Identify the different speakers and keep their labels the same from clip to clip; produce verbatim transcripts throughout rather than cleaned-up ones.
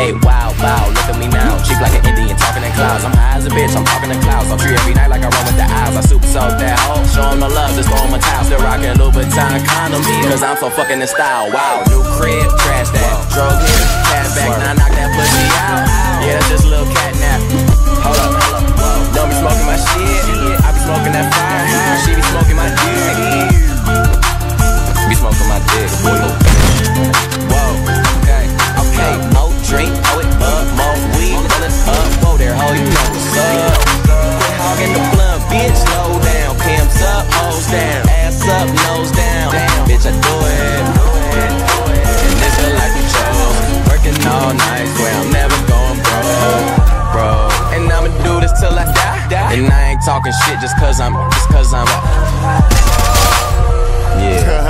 Speaker 1: Hey, wow, wow, look at me now. Cheap like an Indian, talking in clouds. I'm high as a bitch, I'm talking in clouds. I'm free every night like I run with the eyes. I super soak that hoe, show 'em no love, just throw 'em a towel. Still rockin' Louboutin condoms, cause I'm so fucking in style. Wow, new crib, trash that. Drug hit, cash back, now I knock that pussy out. Yeah, that's just a little cat nap. Hold up, hold up. Don't be smoking my shit, I be smoking that fire. She be smoking my dick. Be smoking my dick, boy. Whoa, okay, okay. More drink, throw it up, more weed, pull it up. Whoa there, ho, you know what's up. Quit hogging the blunt, bitch, slow down. Pimps up, hoes down, ass up, nose down. Bitch, I do it, and this the life we chose. Working all night, swear I'm never going broke, bro. And I'ma do this till I die, and I ain't talking shit just cause I'm, just cause I'm yeah.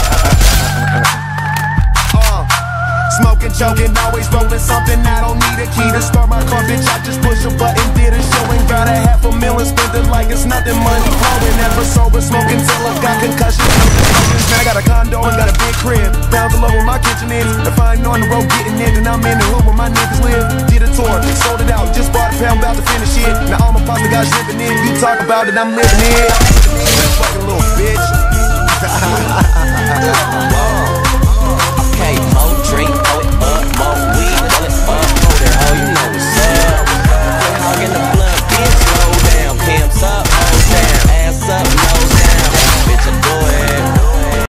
Speaker 2: uh, Smoking, joking, always rolling something. I don't need a key to start my car, bitch. I just push a button, did a show and got a half a million. Spent it like it's nothing, money flowing. Never sober, smoking till I got concussion. Man, I got a condo and got a big crib. Down below where my kitchen is. If I ain't on the road getting in, then I'm in the hood where my niggas live. Did a tour, sold it out, just bought a pound, about to finish it. Now all my pasta guys living in. You talk about it, I'm living it. Fucking little bitch.